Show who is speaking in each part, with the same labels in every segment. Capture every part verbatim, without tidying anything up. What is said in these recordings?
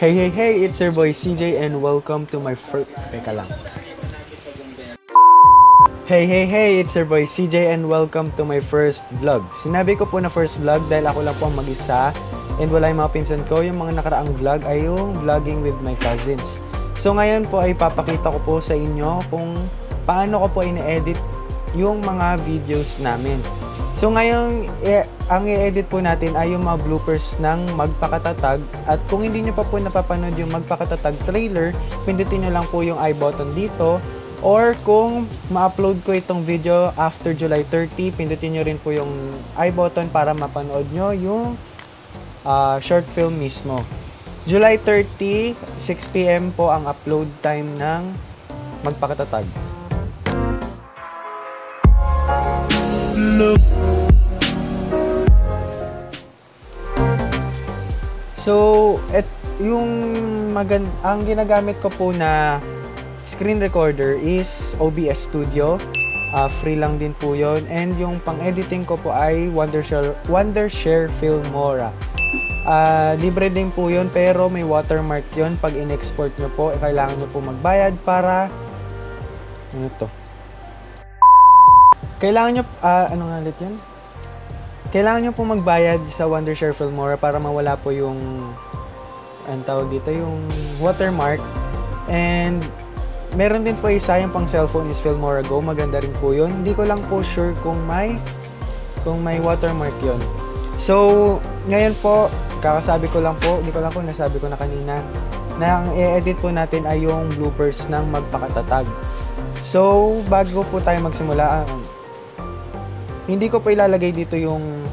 Speaker 1: Hey, hey, hey! It's your boy C J and welcome to my first... Teka lang. Hey, hey, hey! It's your boy C J and welcome to my first vlog. Sinabi ko po na first vlog dahil ako lang po ang mag-isa and wala yung mga pinsan ko. Yung mga nakaraang vlog ay yung vlogging with my cousins. So ngayon po ay papakita ko po sa inyo kung paano ko po ine-edit yung mga videos namin. So ngayon, eh, ang i-edit po natin ay yung mga bloopers ng Magpakatatag. At kung hindi nyo pa po napapanood yung Magpakatatag trailer, pindutin nyo lang po yung I button dito. Or kung ma-upload ko itong video after July thirty, pindutin nyo rin po yung I button para mapanood nyo yung uh, short film mismo. July thirty, six p m po ang upload time ng Magpakatatag. Look. So, et, yung magand ang ginagamit ko po na screen recorder is O B S Studio. Uh, free lang din po yon. And yung pang-editing ko po ay Wondershare, Wondershare Filmora. Uh, libre din po yon pero may watermark yon. Pag in-export nyo po, kailangan nyo po magbayad para... Ano to? Kailangan nyo... Uh, ano nga ulit yan? Kailangan nyo po magbayad sa Wondershare Filmora para mawala po yung... Ang tawag dito, yung watermark. And... meron din po isa yung pang cellphone is Filmora Go. Maganda rin po yun. Hindi ko lang po sure kung may kung may watermark yun. So, ngayon po, kakasabi ko lang po, hindi ko lang po nasabi ko na kanina, na ang i-edit po natin ay yung bloopers ng Magpakatatag. So, bago po tayo magsimula, um, hindi ko po ilalagay dito yung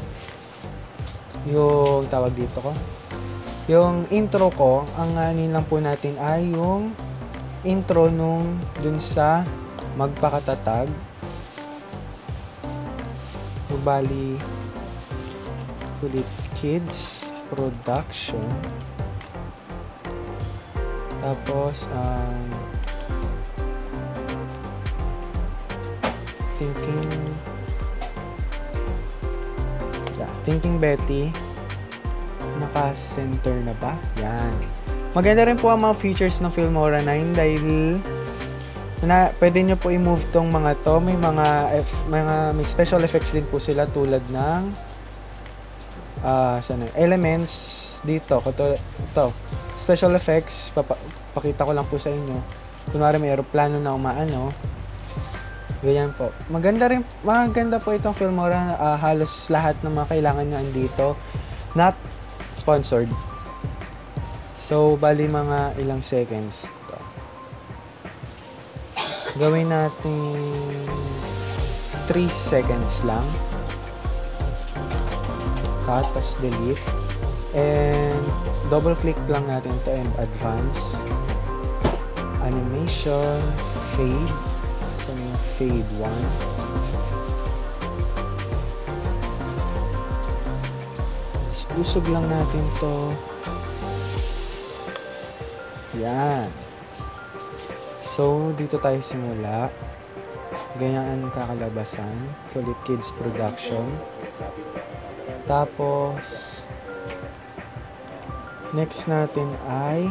Speaker 1: yung tawag dito ko. Yung intro ko, ang anin lang po natin ay yung intro nung dun sa Magpakatatag. So, bali ulit Kids Production. Tapos um, Thinking yeah, Thinking Betty. Naka-center na ba? Yan. Maganda rin po ang mga features ng Filmora nine dahil na, pwede nyo po i-move tong mga to. May mga, F, mga may special effects din po sila tulad ng uh, sana, elements dito. Ito, ito. Special effects, papa, pakita ko lang po sa inyo. Kunwari may aeroplano na umaano. Ganyan po. Maganda rin, maganda po itong Filmora. Uh, halos lahat ng mga kailangan nyo andito. Not sponsored. So, bali mga ilang seconds. Ito. Gawin natin three seconds lang. Cut, tapos delete. And double click lang natin ito and advance. Animation, fade. So, yung fade one. Usog lang natin to. Yan. So, dito tayo simula. Ganyan ang kakalabasan. Ulit Kids Production. Tapos, next natin ay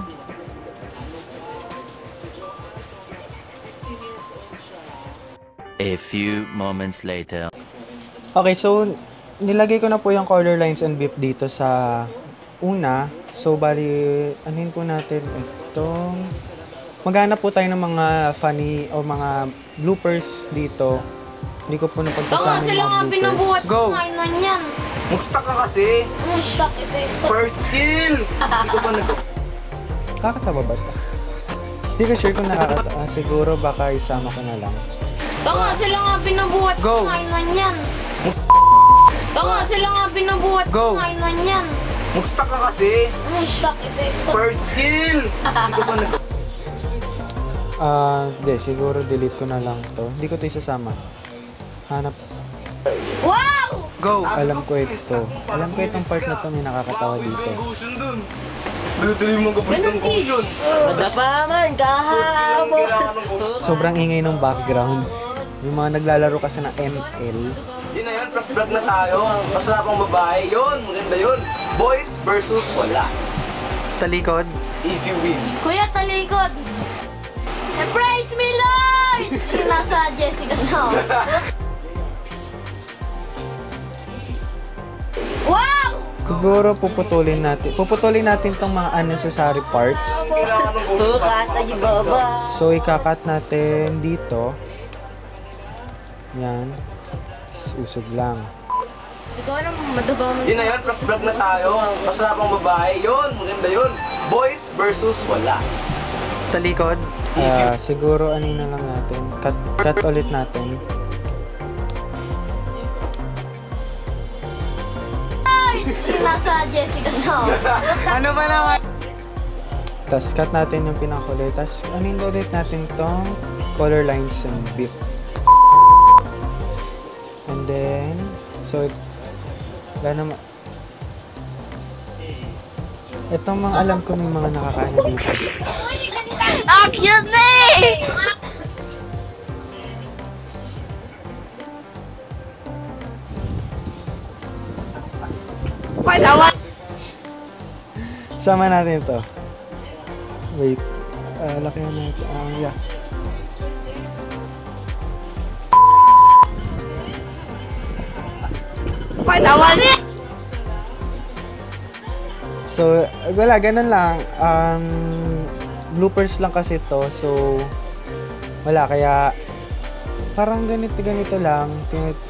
Speaker 2: a few moments later.
Speaker 1: okay, so nilagay ko na po yung color lines and beep dito sa una. So, bali, anin po natin itong... Maghanap po tayo ng mga funny o mga bloopers dito. Hindi ko po napagkasama yung mga bloopers.
Speaker 3: Binabuhat
Speaker 1: Go!
Speaker 3: Go! Yan.
Speaker 4: Mag-stuck ka kasi!
Speaker 3: Mag-stuck ito eh.
Speaker 4: First skill! Hindi ko pa nag...
Speaker 1: Kakatawa ba ito? Hindi ko sure kung nakakatawa. Ah, siguro baka isama ko na lang.
Speaker 3: Tanga sila nga binabuhat
Speaker 1: Go!
Speaker 3: kainan yan. Tanga sila nga binabuhat
Speaker 1: Go!
Speaker 3: kainan yan.
Speaker 4: Mag-stuck ka kasi!
Speaker 3: Mag-stuck ito eh.
Speaker 4: First skill! Hindi ko pa nag...
Speaker 1: Ah, hindi. Siguro delete ko na lang to. Hindi ko ito isasama. Hanap.
Speaker 3: Wow!
Speaker 1: Go! Alam ko ito. Alam ko itong part na to may nakakatawa dito.
Speaker 4: Dali-dali mo kapag ng cushion!
Speaker 5: Madapaman, kahapon!
Speaker 1: Sobrang ingay ng background. Yung mga naglalaro kasi ng M L.
Speaker 4: Yun na yun, plus vlog na tayo. Mas wala pang babae. Yun, maganda yun. Boys versus wala.
Speaker 1: Talikod.
Speaker 4: Easy win.
Speaker 3: Kuya, talikod. Embrace me, Lord! Yung nasa Jessica Sound. Wow!
Speaker 1: Siguro puputulin natin. Puputulin natin tong mga unnecessary parts.
Speaker 5: Bukas na yung baba.
Speaker 1: So, ikakat natin dito. Yan. Usog lang.
Speaker 3: Hindi ko alam, madubaw mo.
Speaker 4: Yun na yun, plus vlog na tayo. Masarapang babae. Yun, maganda yun. Boys versus wala.
Speaker 1: Sa likod, ah, siguro ano na lang natin. Cut, cut ulit natin.
Speaker 3: Yung nasa Jessica Sound.
Speaker 1: Ano ba naman? Tapos cut natin yung pinakulit. Tapos anin ulit natin tong color lines and bit. And then, so, wala naman. Itong mga alam ko may mga nakakaano dito.
Speaker 3: Excuse me!
Speaker 1: Sama natin ito. Wait. Uh, laki na natin. Ah, yeah. So, wala, ganun lang. Um, bloopers lang kasi to. So, wala. Kaya, parang ganito, ganito lang. Pinit-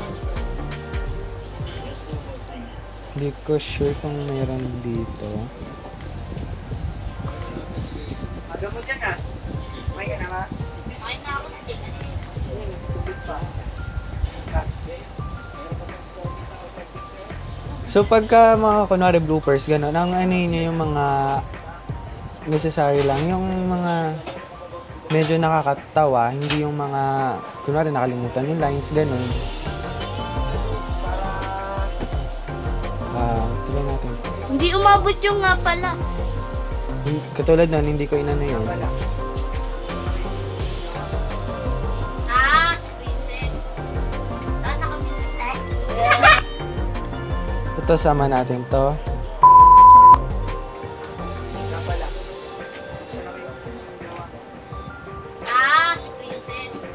Speaker 1: Hindi ko sure kung mayroon dito.
Speaker 5: Ano mo dyan ah? May ka na ba?
Speaker 3: Okay na ako si Jessica.
Speaker 1: So pagka mga kunwari bloopers, gano'n, ang ano yun yung mga necessary lang, yung mga medyo nakakatawa, hindi yung mga kunwari nakalimutan yung lines, gano'n. Ah, tuloy natin.
Speaker 3: Hindi umabot yung nga pala.
Speaker 1: Katulad nun, hindi ko inano yun.
Speaker 3: Ah, si Princess. Ah, nakabili.
Speaker 1: Ito, sama natin to.
Speaker 3: Ah, si Princess.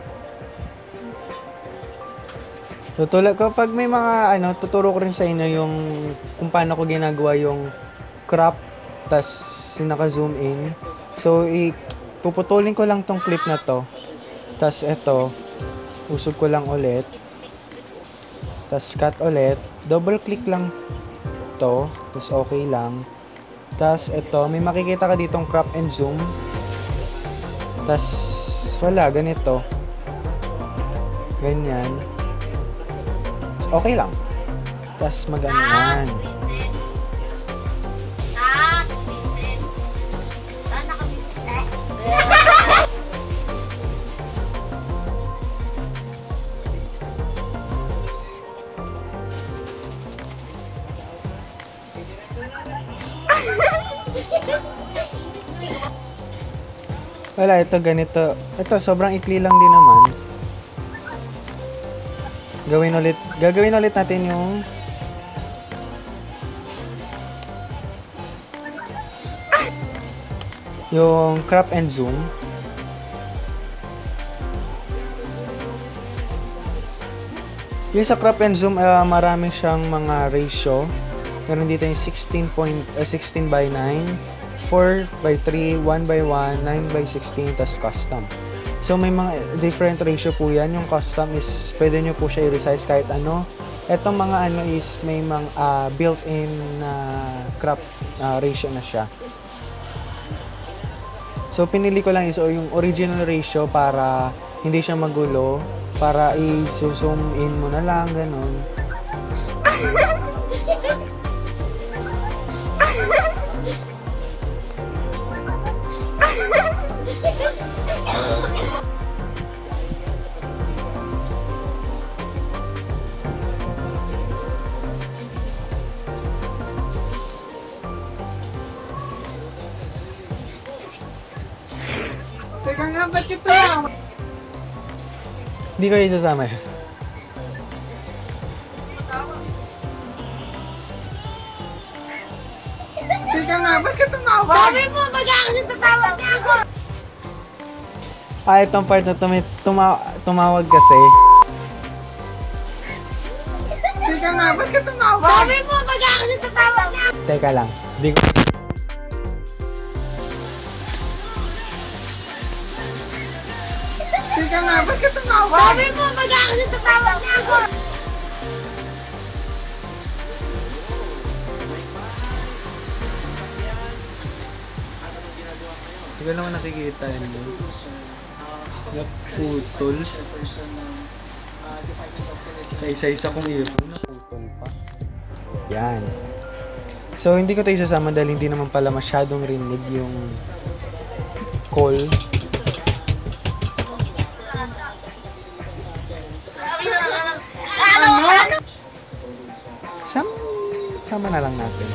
Speaker 1: Tutulad ko, pag may mga ano, tuturo ko rin sa inyo yung kung paano ko ginagawa yung crop, tas sinaka-zoom in. So, i puputulin ko lang tong clip na to. Tas ito, usog ko lang ulit. Tas cut ulit. Double click lang to. Tas okay lang. Tas ito, may makikita ka ditong crop and zoom. Tas wala, ganito. Ganyan. Okay lang. Tas magano
Speaker 3: Ah,
Speaker 1: yan.
Speaker 3: si Princess. Ah, si Princess. Ah, nakabili.
Speaker 1: Wala, ito ganito. Ito, sobrang ikli lang din naman. Gawin ulit, gagawin ulit natin yung yung crop and zoom. Yung sa crop and zoom, uh, marami siyang mga ratio. Meron dito yung sixteen point, uh, sixteen by nine, four by three, one by one, nine by sixteen, tas custom. So may mga different ratio po yan. Yung custom is pwede nyo po siya i-resize kahit ano. Etong mga ano is may mga uh, built-in uh, crop uh, ratio na siya. So pinili ko lang is o yung original ratio para hindi siya magulo. Para i-zoom in mo na lang, ganun.
Speaker 5: Teka nga, ba't ito lang?
Speaker 1: Hindi ko isasama yun.
Speaker 5: Teka nga, ba't ka tumawa?
Speaker 3: Sabi mo, baga kasi tatawag niya ako!
Speaker 1: Ah, itong part na tumi tuma tumawag kasi.
Speaker 5: Teka nga, ba't ka tumawag?
Speaker 3: Sabi mo baga kasi tatawag niya!
Speaker 1: Teka lang. Di ko...
Speaker 5: Teka nga, ba't ka tumawag?
Speaker 3: Sabi mo baga kasi tatawag niya ako!
Speaker 1: Hindi ko naman nakikita yun. Naputol. Sa isa-isa kong earphone, naputol pa. Yan. So, hindi ko ito isasama dahil hindi naman pala masyadong rinig yung call.
Speaker 3: Ano? Ano?
Speaker 1: Sam sama na lang natin.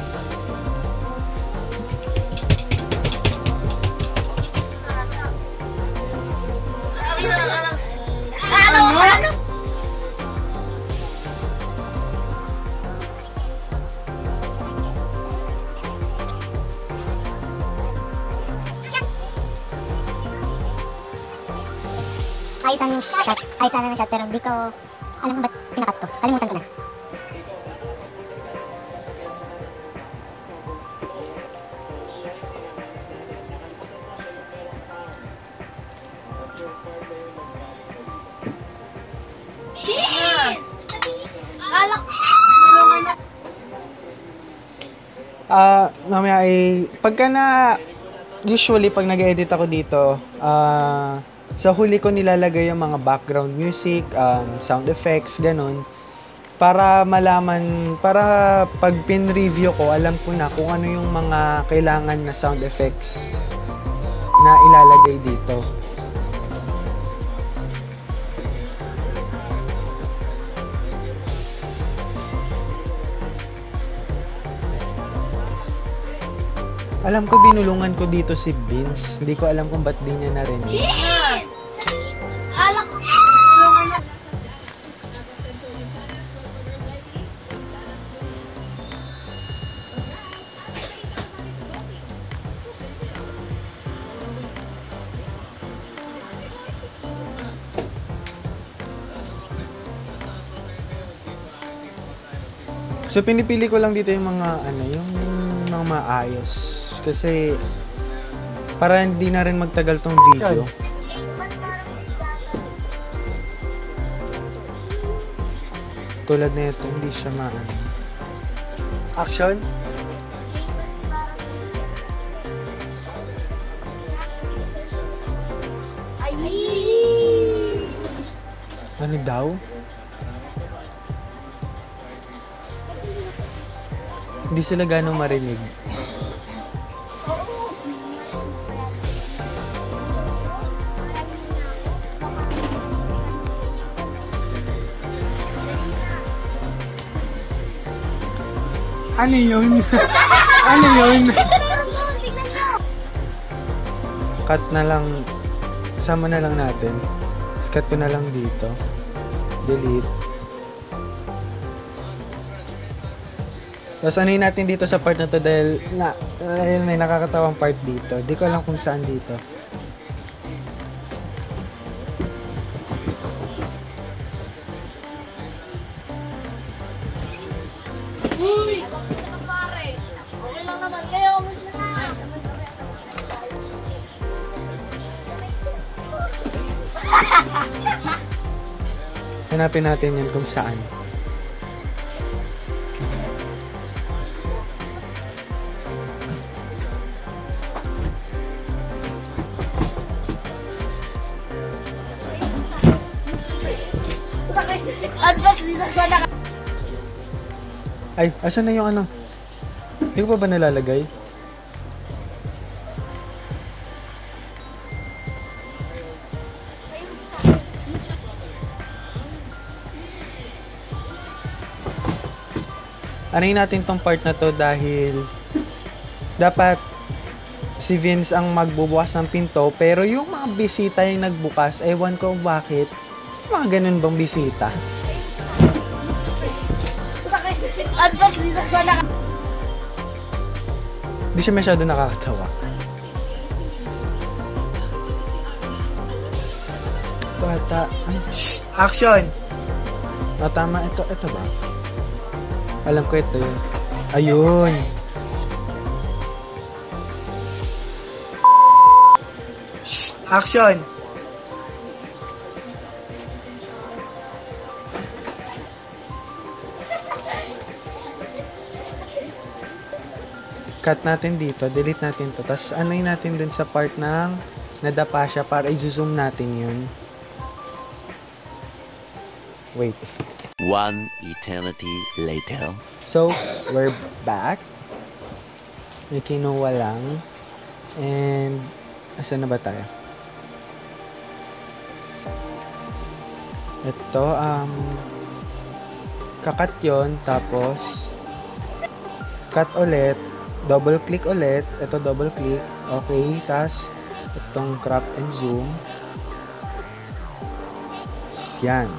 Speaker 3: Ano? Ano?
Speaker 6: Ayusan yung shot. Ayusan na yung shot pero hindi ko alam kung ba't pinakat to. Kalimutan ko na.
Speaker 3: Alak!
Speaker 1: Ah, mamaya ay pagka na usually pag nag-edit ako dito, ah sa huli ko nilalagay yung mga background music, um, sound effects, ganun. Para malaman, para pag pin-review ko, alam ko na kung ano yung mga kailangan na sound effects na ilalagay dito. Alam ko binulungan ko dito si Vince. Hindi ko alam kung ba't di niya narinig.
Speaker 3: Alak!
Speaker 1: So pinipili ko lang dito yung mga ano, yung mga maayos kasi para hindi na rin magtagal tong video. Tulad na ito, hindi siya maano.
Speaker 5: Action?
Speaker 3: Ay!
Speaker 1: Ano daw? Hindi sila ganong marinig.
Speaker 5: Ano yun? Ano yun?
Speaker 1: Cut na lang. Sama na lang natin. Cut ko na lang dito. Delete. Tapos anuhin natin dito sa part na to dahil, na, dahil may nakakatawang part dito. Di ko alam kung saan dito.
Speaker 3: Uy! Kamusta ka pare? Okay lang naman kayo, kamusta na?
Speaker 1: Hanapin natin yan kung saan.
Speaker 3: Advance dito sana ka.
Speaker 1: Ay, asan na yung ano? Hindi ko pa ba nalalagay? Anayin natin tong part na to dahil dapat si Vince ang magbubukas ng pinto pero yung mga bisita yung nagbukas, ewan ko bakit. Mga ganun bang bisita?
Speaker 3: Advance dito sana ka.
Speaker 1: Hindi siya masyado nakakatawa. ata. Ay,
Speaker 5: Action!
Speaker 1: ah, tama. Ito, ito ba? Alam ko ito yun. Ayun.
Speaker 5: Action!
Speaker 1: Cut natin dito. Delete natin to. Tapos ano'y natin dun sa part ng nadapa siya para i-zoom natin yun. Wait.
Speaker 2: One eternity later.
Speaker 1: So, we're back. May kinuha lang. And, asan na ba tayo? Ito, um, kakat yun, tapos, cut ulit, double click ulit, ito double click, okay, tas, itong crop and zoom, yan.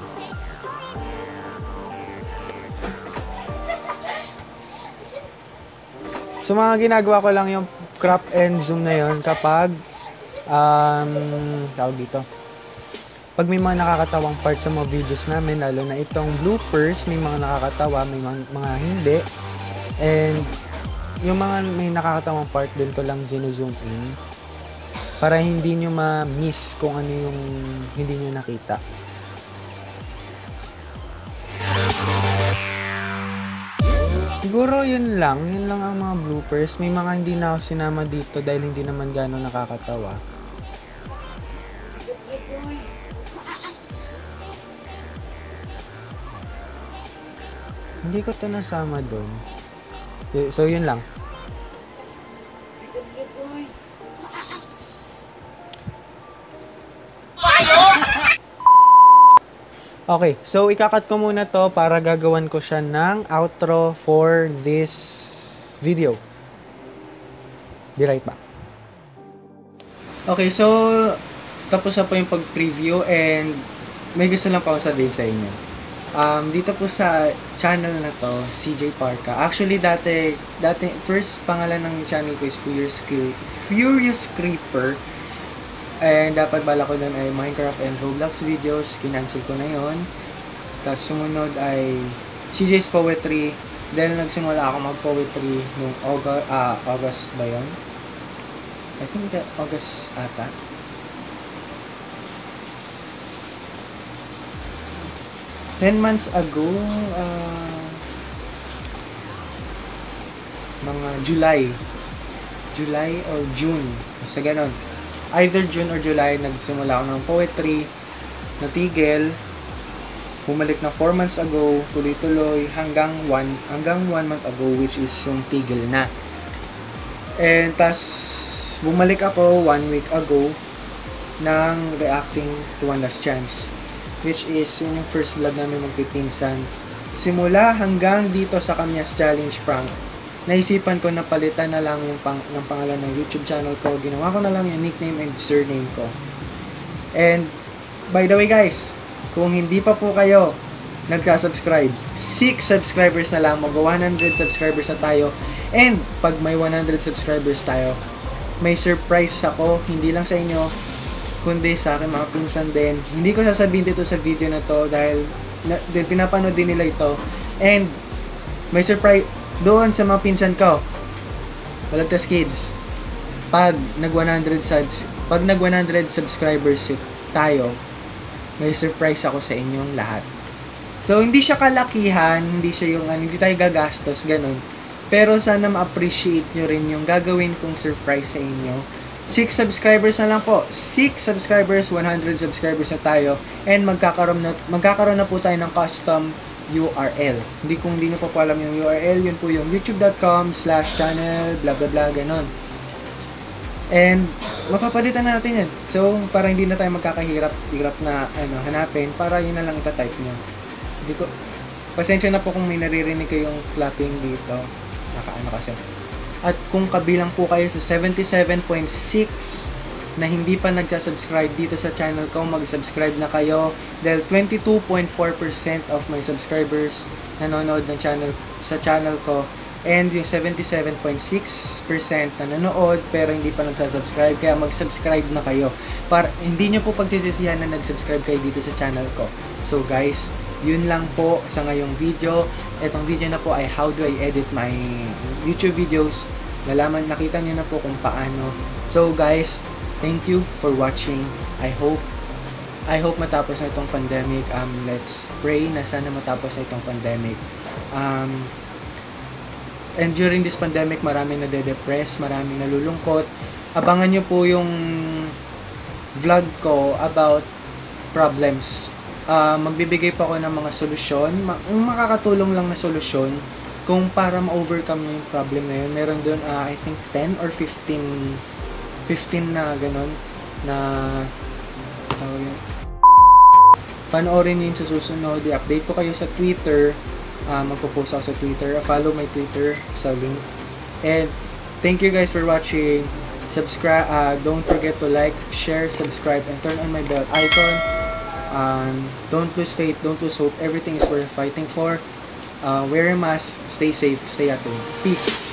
Speaker 1: So, mga ginagawa ko lang yung crop and zoom na yon kapag, um, tawag dito, pag may mga nakakatawang part sa mga videos namin, lalo na itong bloopers, may mga nakakatawa, may mga, mga hindi. And, yung mga may nakakatawang part din ko lang zino-zoom in para hindi nyo ma-miss kung ano yung hindi nyo nakita. Siguro yun lang, yun lang ang mga bloopers. May mga hindi na ako sinama dito dahil hindi naman gano'ng nakakatawa. Hindi ko to nasama doon. So, yun lang. Okay, so ikakat ko muna to para gagawan ko siya ng outro for this video. Be right back. Okay, so tapos na po yung pag-preview and may gusto lang pa ako sabihin sa inyo. Um, dito po sa channel na to, C J Parka. Actually, dati, dati first pangalan ng channel ko is Furious, Cre- Furious Creeper. And dapat bala ko nun ay Minecraft and Roblox videos. Kinancel ko na yon. Tapos sumunod ay C J's Poetry. Dahil nagsimula ako mag-poetry noong August, ah, August ba yun? I think that August ata. ten months ago, uh, mga July. July or June. Basta ganon. Either June or July, nagsimula ako ng poetry, natigil, bumalik na four months ago, tuloy-tuloy, hanggang one, hanggang one month ago, which is yung tigil na. And tas bumalik ako one week ago ng reacting to One Last Chance, which is yun yung first vlog namin magpipinsan. Simula hanggang dito sa Kamyas Challenge Prank, naisipan ko na palitan na lang yung pang, ng pangalan ng YouTube channel ko. Ginawa ko na lang yung nickname and surname ko. And, by the way guys, kung hindi pa po kayo nagsasubscribe, six subscribers na lang, mag one hundred subscribers na tayo. And, pag may one hundred subscribers tayo, may surprise ako, hindi lang sa inyo, kundi sa akin mga pinsan din. Hindi ko sasabihin dito sa video na to dahil na, din, pinapanood din nila ito. And, may surprise doon sa mga pinsan ko, Balagtas Kids. Pag nag one hundred subs, pag nag one hundred subscribers tayo, may surprise ako sa inyong lahat. So hindi siya kalakihan, hindi siya yung ano, hindi tayo gagastos ganun. Pero sana ma-appreciate nyo rin yung gagawin kong surprise sa inyo. six subscribers na lang po. six subscribers, one hundred subscribers na tayo, and magkakaroon na magkakaroon na po tayo ng custom U R L. Hindi kung hindi nyo pa po alam yung U R L, yun po yung youtube dot com slash channel blah blah blah ganon. And mapapalitan na natin yan. So para hindi na tayo magkakahirap hirap na ano hanapin, para yun na lang ita-type nyo. Hindi ko pasensya na po kung may naririnig kayong clapping dito. Nakaano kasi. At kung kabilang po kayo sa seventy-seven point six na hindi pa nagsasubscribe dito sa channel ko, mag-subscribe na kayo dahil twenty-two point four percent of my subscribers nanonood ng channel sa channel ko And yung seventy-seven point six percent na nanood pero hindi pa nagsasubscribe, kaya mag-subscribe na kayo. Para hindi nyo po pagsisisihan na nag-subscribe kayo dito sa channel ko. So guys, yun lang po sa ngayong video. Etong video na po ay how do I edit my YouTube videos. Nalaman, nakita nyo na po kung paano. So guys, thank you for watching. I hope I hope matapos na itong pandemic. Um, let's pray na sana matapos na itong pandemic. Um, and during this pandemic, maraming nade-depress, maraming nalulungkot. Abangan nyo po yung vlog ko about problems. Uh, magbibigay pa ako ng mga solusyon, ma- makakatulong lang na solusyon kung para ma-overcome nyo yung problem na yun. Meron doon, uh, I think, ten or fifteen fifteen na ganun na tawag yun. Panoorin nyo yun sa susunod. I-update ko kayo sa Twitter. Uh, magpo-post ako sa Twitter. Follow my Twitter sa link. And thank you guys for watching. Subscribe. Uh, don't forget to like, share, subscribe, and turn on my bell icon. Um, don't lose faith. Don't lose hope. Everything is worth fighting for. Uh, wear a mask. Stay safe. Stay at home. Peace.